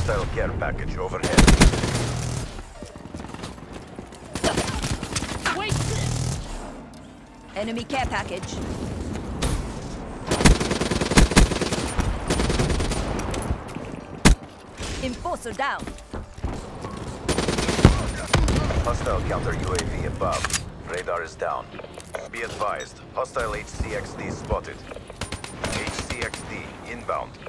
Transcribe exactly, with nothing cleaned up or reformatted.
Hostile care package overhead. Wait! Enemy care package. Enforcer down. Hostile counter U A V above. Radar is down. Be advised, hostile H C X D spotted. H C X D inbound.